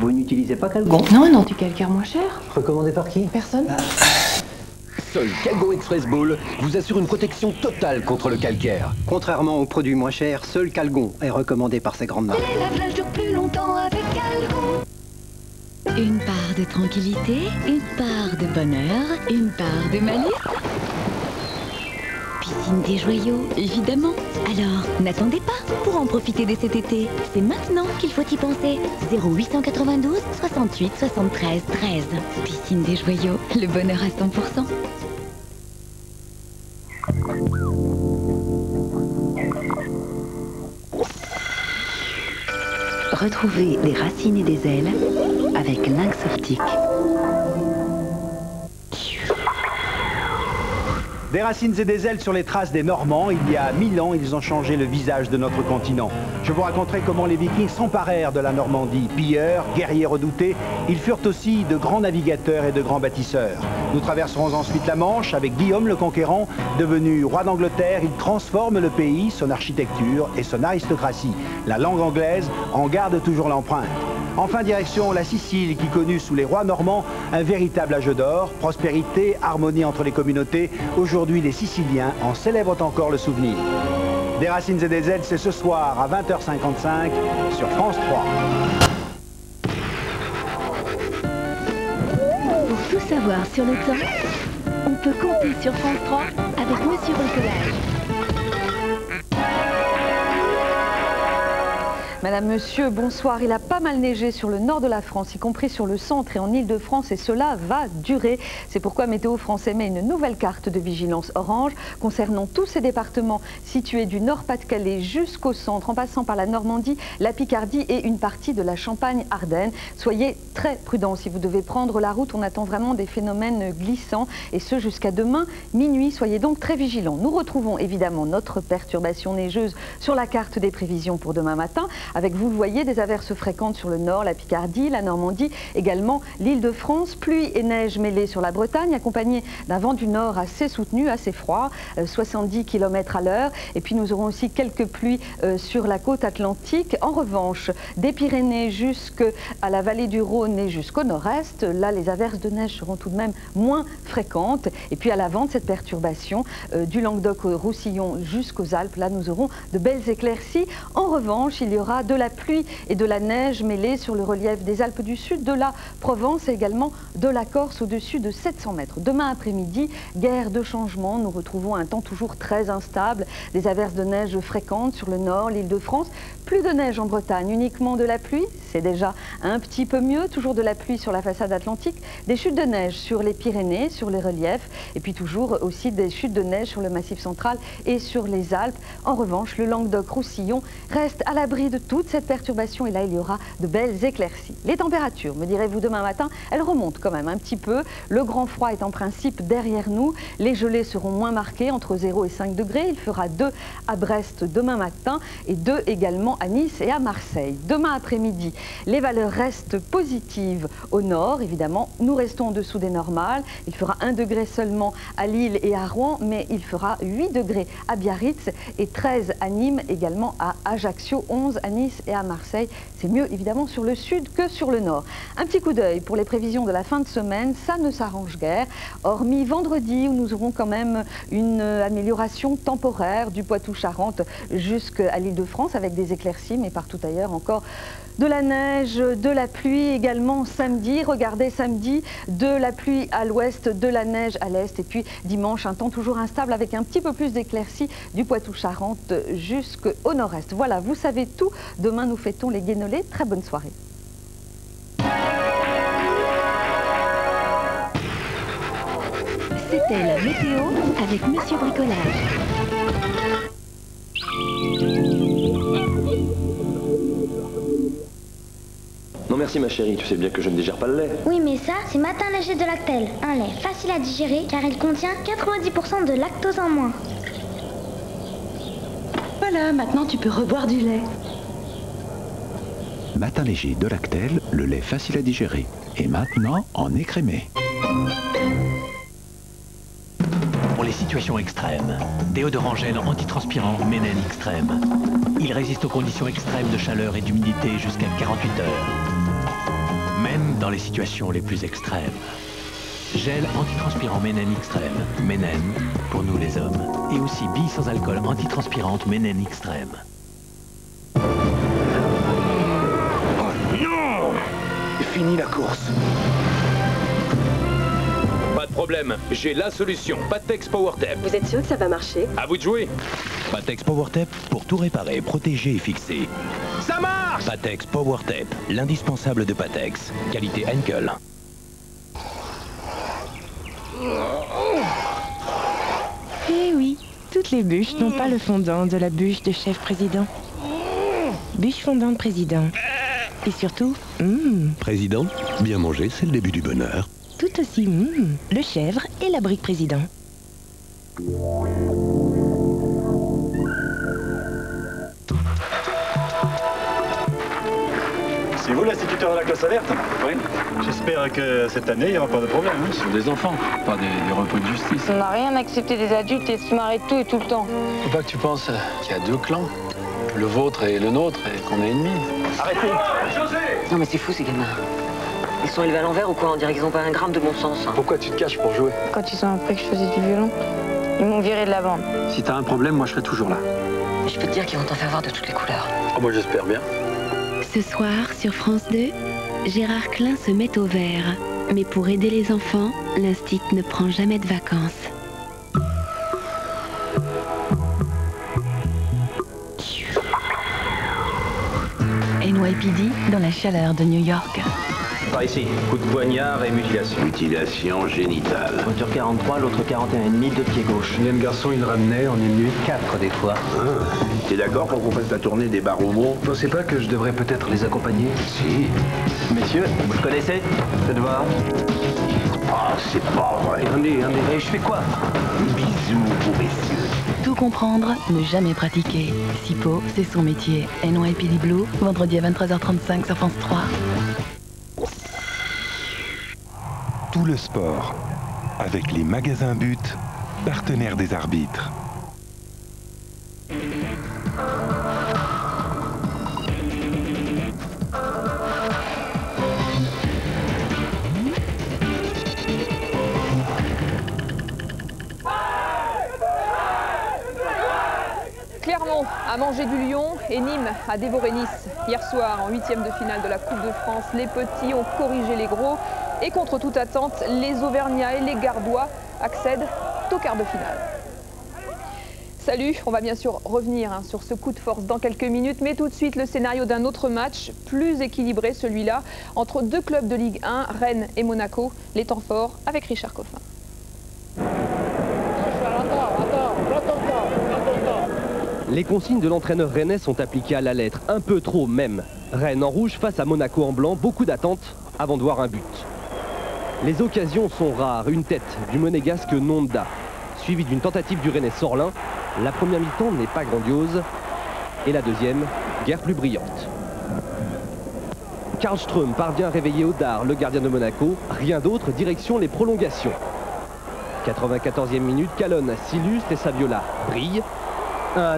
Vous n'utilisez pas Calgon? Non, un anti-calcaire moins cher. Recommandé par qui? Personne. Seul Calgon Express Ball vous assure une protection totale contre le calcaire. Contrairement aux produits moins chers, seul Calgon est recommandé par ces grandes marques. Les lave-linge durent plus longtemps avec Calgon. Une part de tranquillité, une part de bonheur, une part de malice. Piscine des joyaux, évidemment. Alors, n'attendez pas pour en profiter de cet été. C'est maintenant qu'il faut y penser. 0892 68 73 13. Piscine des joyaux, le bonheur à 100%. Retrouvez des racines et des ailes avec Lynx Optique. Des racines et des ailes sur les traces des Normands. Il y a 1000 ans, ils ont changé le visage de notre continent. Je vous raconterai comment les Vikings s'emparèrent de la Normandie. Pilleurs, guerriers redoutés, ils furent aussi de grands navigateurs et de grands bâtisseurs. Nous traverserons ensuite la Manche avec Guillaume le Conquérant. Devenu roi d'Angleterre, il transforme le pays, son architecture et son aristocratie. La langue anglaise en garde toujours l'empreinte. Enfin, direction la Sicile, qui connut sous les rois normands un véritable âge d'or, prospérité, harmonie entre les communautés. Aujourd'hui, les Siciliens en célèbrent encore le souvenir. Des racines et des ailes, c'est ce soir à 20h55 sur France 3. Pour tout savoir sur le temps, on peut compter sur France 3 avec Monsieur Bricolage. Madame, Monsieur, bonsoir. Il a pas mal neigé sur le nord de la France, y compris sur le centre et en Île-de-France, et cela va durer. C'est pourquoi Météo France émet une nouvelle carte de vigilance orange concernant tous ces départements situés du Nord-Pas-de-Calais jusqu'au centre, en passant par la Normandie, la Picardie et une partie de la Champagne-Ardenne. Soyez très prudents si vous devez prendre la route. On attend vraiment des phénomènes glissants, et ce jusqu'à demain minuit. Soyez donc très vigilants. Nous retrouvons évidemment notre perturbation neigeuse sur la carte des prévisions pour demain matin, avec, vous le voyez, des averses fréquentes sur le nord, la Picardie, la Normandie, également l'Île-de-France, pluie et neige mêlées sur la Bretagne, accompagnée d'un vent du nord assez soutenu, assez froid, 70 km à l'heure. Et puis nous aurons aussi quelques pluies sur la côte atlantique. En revanche, des Pyrénées jusqu'à la vallée du Rhône et jusqu'au nord-est, là les averses de neige seront tout de même moins fréquentes. Et puis à l'avant de cette perturbation, du Languedoc-Roussillon jusqu'aux Alpes, là nous aurons de belles éclaircies. En revanche, il y aura de la pluie et de la neige mêlée sur le relief des Alpes du Sud, de la Provence et également de la Corse au-dessus de 700 mètres. Demain après-midi, guerre de changement, nous retrouvons un temps toujours très instable, des averses de neige fréquentes sur le nord, l'Île-de-France, plus de neige en Bretagne, uniquement de la pluie, c'est déjà un petit peu mieux, toujours de la pluie sur la façade atlantique, des chutes de neige sur les Pyrénées, sur les reliefs, et puis toujours aussi des chutes de neige sur le Massif central et sur les Alpes. En revanche, le Languedoc-Roussillon reste à l'abri de toute cette perturbation, et là il y aura de belles éclaircies. Les températures, me direz-vous, demain matin, elles remontent quand même un petit peu. Le grand froid est en principe derrière nous. Les gelées seront moins marquées, entre 0 et 5 degrés. Il fera 2 à Brest demain matin et 2 également à Nice et à Marseille. Demain après-midi, les valeurs restent positives au nord. Évidemment, nous restons en dessous des normales. Il fera 1 degré seulement à Lille et à Rouen, mais il fera 8 degrés à Biarritz et 13 à Nîmes, également à Ajaccio, 11 à Nice et à Marseille. C'est mieux évidemment sur le sud que sur le nord. Un petit coup d'œil pour les prévisions de la fin de semaine, ça ne s'arrange guère, hormis vendredi où nous aurons quand même une amélioration temporaire du Poitou-Charentes jusqu'à l'Île-de-France avec des éclaircies, mais partout ailleurs encore de la neige, de la pluie également samedi. Regardez, samedi, de la pluie à l'ouest, de la neige à l'est. Et puis dimanche, un temps toujours instable avec un petit peu plus d'éclaircies du Poitou-Charentes jusqu'au nord-est. Voilà, vous savez tout. Demain, nous fêtons les Guénolés. Très bonne soirée. C'était la météo avec Monsieur Bricolage. Non merci ma chérie, tu sais bien que je ne digère pas le lait. Oui mais ça, c'est Matin Léger de Lactel. Un lait facile à digérer car il contient 90% de lactose en moins. Voilà, maintenant tu peux reboire du lait. Matin Léger de Lactel, le lait facile à digérer. Et maintenant en écrémé. Pour les situations extrêmes, déodorant gel antitranspirant Ménène Extrême. Il résiste aux conditions extrêmes de chaleur et d'humidité jusqu'à 48 heures. même dans les situations les plus extrêmes. Gel antitranspirant Ménène Extrême. Ménène, pour nous les hommes. Et aussi bille sans alcool antitranspirante Ménène Extrême. Oh non! Fini la course. Pas de problème, j'ai la solution. Patex PowerTap. Vous êtes sûr que ça va marcher? À vous de jouer. Patex PowerTap pour tout réparer, protéger et fixer. Ça marche! Patex PowerTap, l'indispensable de Patex. Qualité Henkel. Eh oui, toutes les bûches n'ont pas le fondant de la bûche de chef président. Bûche fondante président. Et surtout, Président, bien manger, c'est le début du bonheur. tout aussi, le chèvre et la brique président. C'est vous l'instituteur de la classe alerte? Oui. J'espère que cette année, il n'y aura pas de problème. Ce sont des enfants, pas des repris de justice. On n'a rien accepté des adultes et se marrer de tout et tout le temps. Faut pas que tu penses qu'il y a deux clans, le vôtre et le nôtre, et qu'on est ennemis. Arrêtez! Non mais c'est fou ces gamins. Ils sont élevés à l'envers ou quoi? On dirait qu'ils n'ont pas un gramme de bon sens. Pourquoi tu te caches pour jouer? Quand ils ont appris que je faisais du violon, ils m'ont viré de la bande. Si t'as un problème, moi je serai toujours là. Je peux te dire qu'ils vont t'en faire voir de toutes les couleurs. Oh, moi j'espère bien. Ce soir, sur France 2, Gérard Klein se met au vert. Mais pour aider les enfants, l'Institut ne prend jamais de vacances. NYPD dans la chaleur de New York. Par ici, coup de poignard et mutilation. Mutilation génitale. Voiture 43, l'autre 41,5, de pied gauche. Le garçon, il ramenait, on est venu 4 des fois. T'es d'accord pour qu'on fasse la tournée des bars homo? Vous pensez pas que je devrais peut-être les accompagner? Si. Messieurs, vous le connaissez? Faites voir. Ah, c'est pas vrai. Attendez, je fais quoi? Bisous pour messieurs. Tout comprendre, ne jamais pratiquer. SIPO, c'est son métier. NYPD Blue, vendredi à 23h35 sur France 3. Tout le sport, avec les magasins But, partenaires des arbitres. Clermont a mangé du lion et Nîmes a dévoré Nice. Hier soir, en 8e de finale de la Coupe de France, les petits ont corrigé les gros. Et contre toute attente, les Auvergnats et les Gardois accèdent au quart de finale. Salut, on va bien sûr revenir sur ce coup de force dans quelques minutes, mais tout de suite le scénario d'un autre match, plus équilibré celui-là, entre deux clubs de Ligue 1, Rennes et Monaco, les temps forts avec Richard Coffin. Les consignes de l'entraîneur rennais sont appliquées à la lettre, un peu trop même. Rennes en rouge face à Monaco en blanc, beaucoup d'attentes avant de voir un but. Les occasions sont rares, une tête du monégasque Nonda, suivie d'une tentative du Rennais Sorlin. La première mi-temps n'est pas grandiose, et la deuxième, guère plus brillante. Karlström parvient à réveiller Odar, le gardien de Monaco, rien d'autre, direction les prolongations. 94e minute, Calonne s'illustre et Saviola brille, 1-0.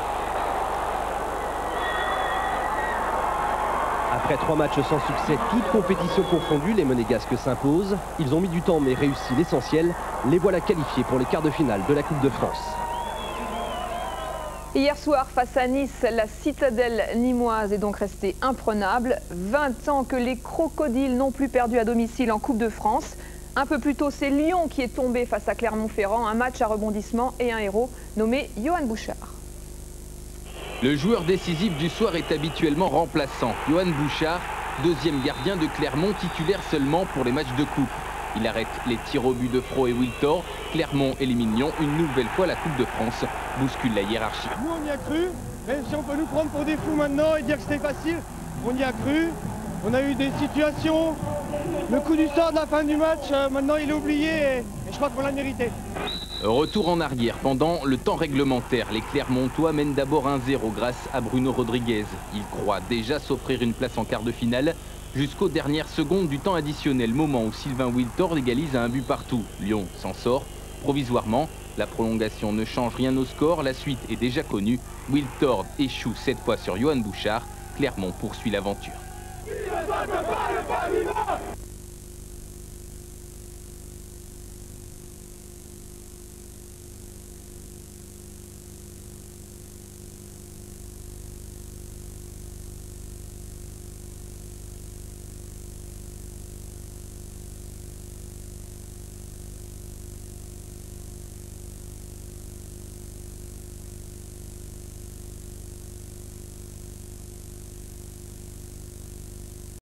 Après 3 matchs sans succès, toutes compétitions confondues, les Monégasques s'imposent. Ils ont mis du temps mais réussi l'essentiel. Les voilà qualifiés pour les quarts de finale de la Coupe de France. Hier soir, face à Nice, la citadelle nîmoise est donc restée imprenable. 20 ans que les crocodiles n'ont plus perdu à domicile en Coupe de France. Un peu plus tôt, c'est Lyon qui est tombé face à Clermont-Ferrand. Un match à rebondissement et un héros nommé Johan Bouchard. Le joueur décisif du soir est habituellement remplaçant. Johan Bouchard, deuxième gardien de Clermont, titulaire seulement pour les matchs de coupe. Il arrête les tirs au but de Fro et Wiltor. Clermont élimine Lyon une nouvelle fois la Coupe de France. Bouscule la hiérarchie. Nous on y a cru, même si on peut nous prendre pour des fous maintenant et dire que c'était facile, on y a cru. On a eu des situations, le coup du sort de la fin du match, maintenant il est oublié et je crois qu'on l'a mérité. Retour en arrière pendant le temps réglementaire. Les Clermontois mènent d'abord 1-0 grâce à Bruno Rodriguez. Ils croient déjà s'offrir une place en quart de finale jusqu'aux dernières secondes du temps additionnel, moment où Sylvain Wiltord égalise à un but partout. Lyon s'en sort provisoirement. La prolongation ne change rien au score, la suite est déjà connue. Wiltord échoue cette fois sur Johan Bouchard. Clermont poursuit l'aventure. Qui ne vote pas le pain vivant!